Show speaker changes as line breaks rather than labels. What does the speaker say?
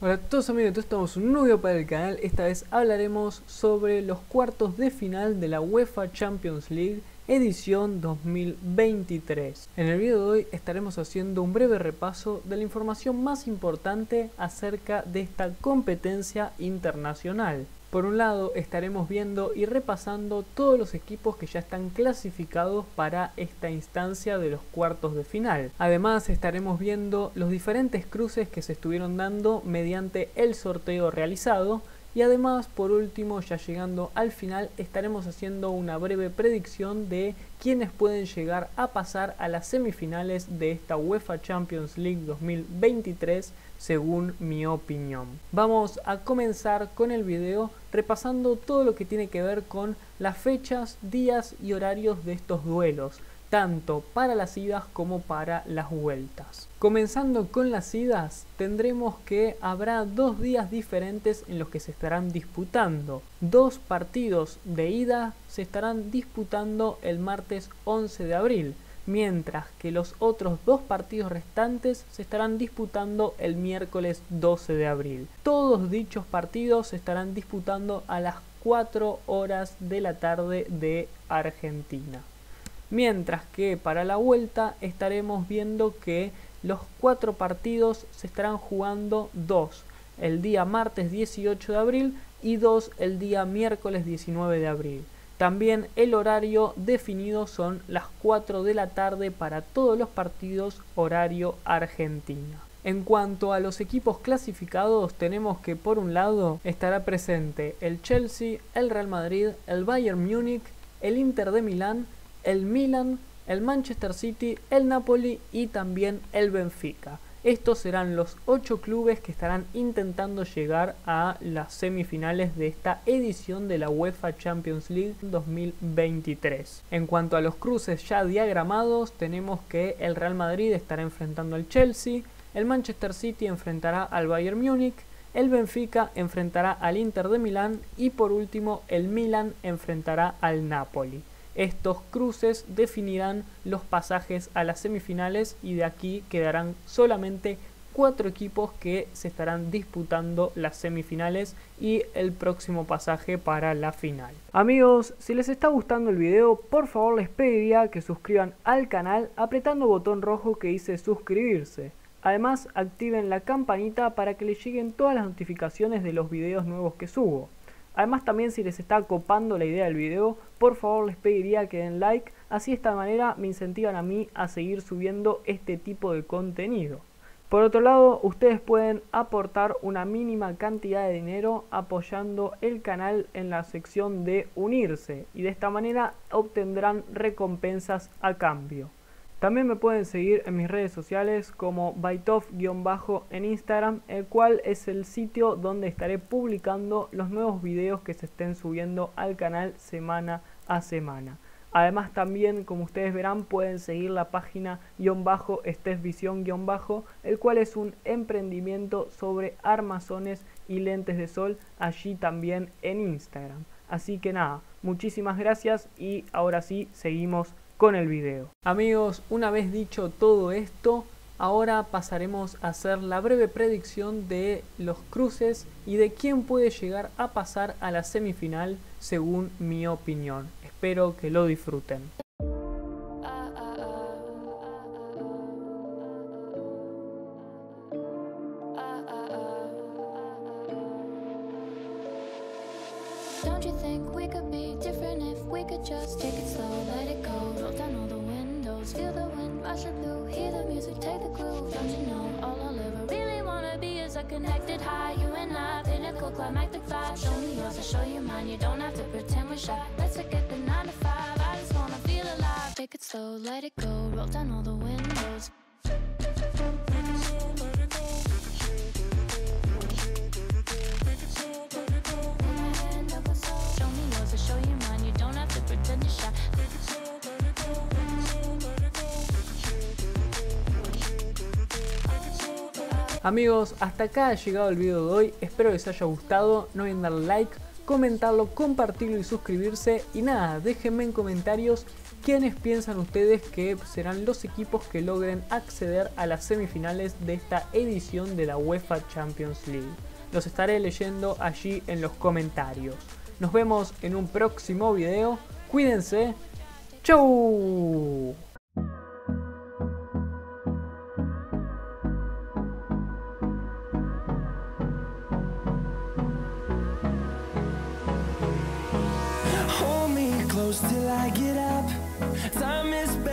Hola a todos amigos, estamos en un nuevo video para el canal. Esta vez hablaremos sobre los cuartos de final de la UEFA Champions League edición 2023. En el video de hoy estaremos haciendo un breve repaso de la información más importante acerca de esta competencia internacional. Por un lado estaremos viendo y repasando todos los equipos que ya están clasificados para esta instancia de los cuartos de final. Además estaremos viendo los diferentes cruces que se estuvieron dando mediante el sorteo realizado. Y además, por último, ya llegando al final, estaremos haciendo una breve predicción de quiénes pueden llegar a pasar a las semifinales de esta UEFA Champions League 2023, según mi opinión. Vamos a comenzar con el video repasando todo lo que tiene que ver con las fechas, días y horarios de estos duelos, tanto para las idas como para las vueltas. Comenzando con las idas, tendremos que habrá 2 días diferentes en los que se estarán disputando. 2 partidos de ida se estarán disputando el martes 11 de abril, mientras que los otros 2 partidos restantes se estarán disputando el miércoles 12 de abril. Todos dichos partidos se estarán disputando a las 4 horas de la tarde de Argentina. Mientras que para la vuelta estaremos viendo que los 4 partidos se estarán jugando 2 el día martes 18 de abril y 2 el día miércoles 19 de abril. También el horario definido son las 4 de la tarde para todos los partidos horario Argentina. En cuanto a los equipos clasificados, tenemos que por un lado estará presente el Chelsea, el Real Madrid, el Bayern Múnich, el Inter de Milán, el Milan, el Manchester City, el Napoli y también el Benfica. Estos serán los 8 clubes que estarán intentando llegar a las semifinales de esta edición de la UEFA Champions League 2023. En cuanto a los cruces ya diagramados, tenemos que el Real Madrid estará enfrentando al Chelsea, el Manchester City enfrentará al Bayern Múnich, el Benfica enfrentará al Inter de Milán y por último el Milan enfrentará al Napoli. Estos cruces definirán los pasajes a las semifinales y de aquí quedarán solamente 4 equipos que se estarán disputando las semifinales y el próximo pasaje para la final. Amigos, si les está gustando el video, por favor les pediría que suscriban al canal apretando el botón rojo que dice suscribirse. Además, activen la campanita para que les lleguen todas las notificaciones de los videos nuevos que subo. Además también si les está copando la idea del video, por favor les pediría que den like, así de esta manera me incentivan a mí a seguir subiendo este tipo de contenido. Por otro lado, ustedes pueden aportar una mínima cantidad de dinero apoyando el canal en la sección de unirse y de esta manera obtendrán recompensas a cambio. También me pueden seguir en mis redes sociales como Baitov- en Instagram, el cual es el sitio donde estaré publicando los nuevos videos que se estén subiendo al canal semana a semana. Además también, como ustedes verán, pueden seguir la página _estesvisión_, el cual es un emprendimiento sobre armazones y lentes de sol allí también en Instagram. Así que nada, muchísimas gracias y ahora sí seguimos con el video. Amigos, una vez dicho todo esto, ahora pasaremos a hacer la breve predicción de los cruces y de quién puede llegar a pasar a la semifinal según mi opinión. Espero que lo disfruten.
Don't you think we could be different if we could just take it slow, let it go, roll down all the windows, feel the wind rushing through, hear the music, take the groove. Don't you know all I'll ever really wanna be is a connected high, you and I, pinnacle climactic vibe. Show me yours, I'll show you mine, you don't have to pretend we're shy. Let's forget the 9 to 5, I just wanna feel alive. Take it slow, let it go, roll down all the windows.
Amigos, hasta acá ha llegado el video de hoy, espero les haya gustado, no olviden darle like, comentarlo, compartirlo y suscribirse. Y nada, déjenme en comentarios quiénes piensan ustedes que serán los equipos que logren acceder a las semifinales de esta edición de la UEFA Champions League. Los estaré leyendo allí en los comentarios. Nos vemos en un próximo video. Cuídense. ¡Chau!
Hold me close till I get up. Time is